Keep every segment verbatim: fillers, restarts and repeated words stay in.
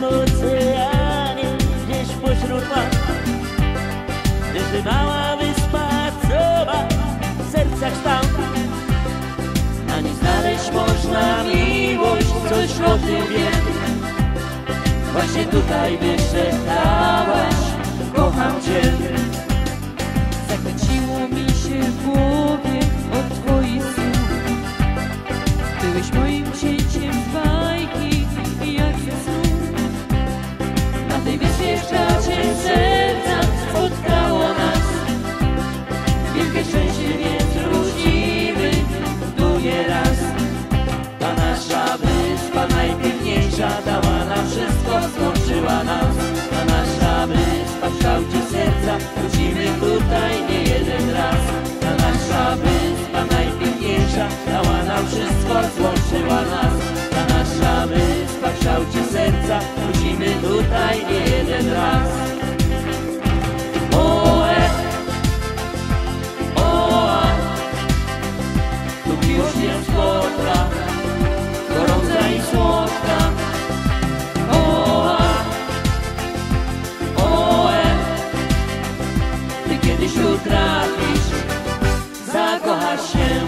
oceanie, gdzieś pośród fal. Leży mała wyspa, co ma w sercach kształt. Na niej znaleźć można miłość, coś o tym wiem. Właśnie tutaj wyszeptałaś, kocham Cię. Zakręciło mi się w głowie od Twoich słów. Byłeś moim księciem z bajki jak ze snu. Na tej wyspie kształcie serca spotkało nas wielkie szczęście, więc wrócimy tu nieraz. Ta nasza wyspa najpiękniejsza dała nam wszystko, złączyła nas. Ta nasza wyspa w kształcie serca, wrócimy tutaj nie jeden raz. Ta nasza wyspa najpiękniejsza dała nam wszystko, złączyła nas. Ta nasza wyspa w kształcie serca, wrócimy tutaj nie jeden raz. Oe, oa, tu miłość nie spotka, gorąca i słodka. Oa, oe, ty kiedyś tu trafisz, zakochasz się.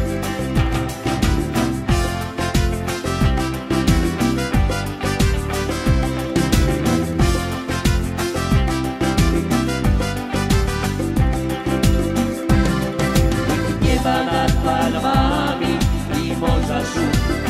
Nieba nad palmami i morza szum,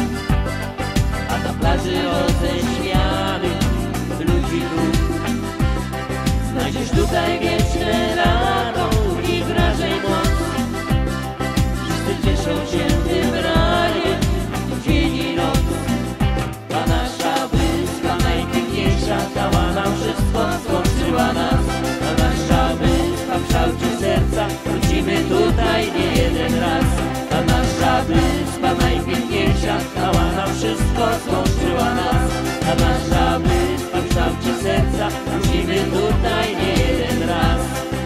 a na plaży roześmianych ludzi duch. Znajdziesz tutaj wieczne lato i wrażeń moc. Wszyscy cieszą się tym raniem, dzień i noc. Ta nasza wyspa najpiękniejsza dała nam wszystko, złączyła nas. Ta nasza wyspa w kształcie serca, wrócimy tutaj nie jeden raz. Ta nasza wyspa najpiękniejsza dała nam wszystko, złączyła nas. Ta nasza wyspa w kształcie serca, wrócimy tutaj nie jeden raz.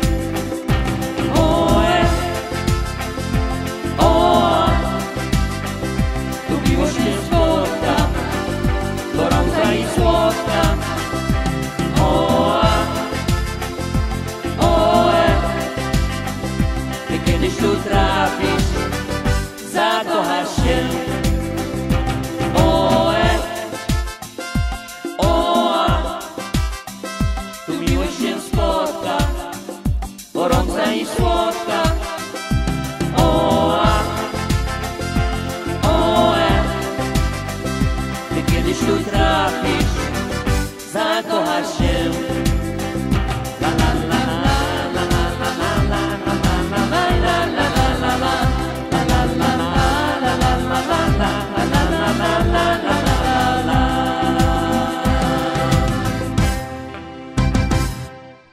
Oe, oa, tu miłość nie spotka, gorąca i słodka. Oa, oe, ty kiedyś tu trafisz, zakochasz się. Oe, oa, tu miłość się spotka, gorąca i słodka. Oa, oe, ty kiedyś tu trafisz, zakochasz się.